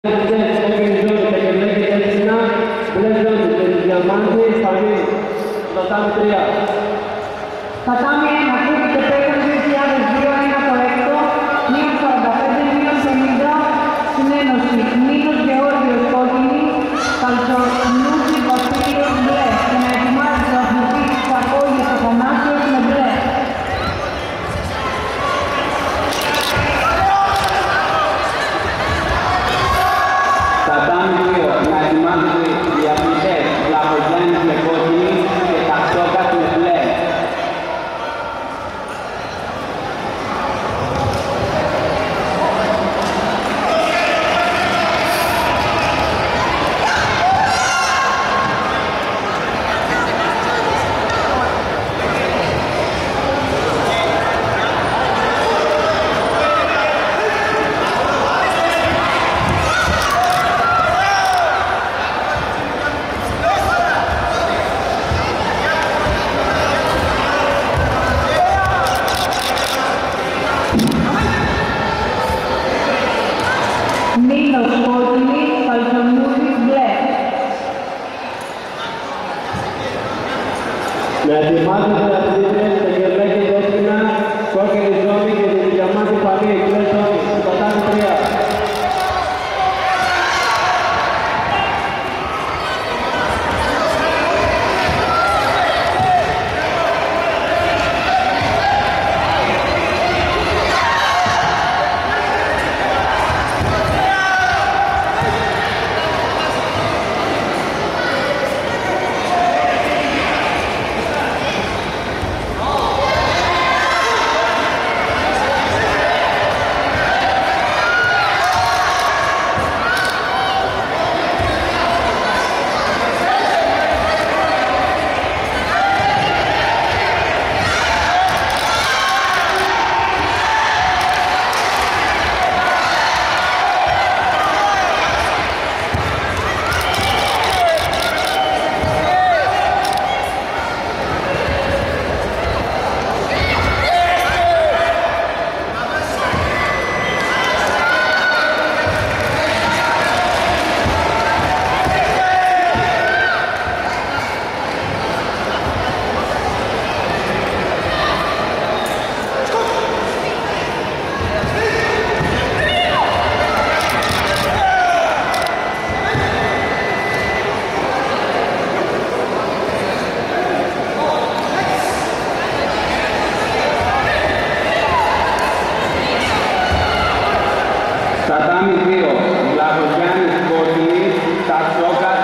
Tatami 1, Κούκι και Πέκον 2002, ένα κορέκτο, 1.45-50, συνένωση, Νίνος Γεώργιος κόκκινη, Καλτσονούζη Βασίλειος μπλε, και να ετοιμάζει το αθλητή Τσακόγιας Αθανάσιος με μπλε. Tatami 2, να ετοιμάζονται οι αθλητές Λαχογιάννης με κόκκινη και Ταξόκας με μπλε. Νίνος κόκκινη, Καλτσονούζης μπλε. Να ετοιμάζονται αθλητές Τεγελέκη Δέσποινα, κόκκινη ζώνη και τη διαμάτη Παλή, μπλε ζώνη, στο Tatami 3. Tatami 2, Λαχογιάννης κόκκινη, Ταξόκας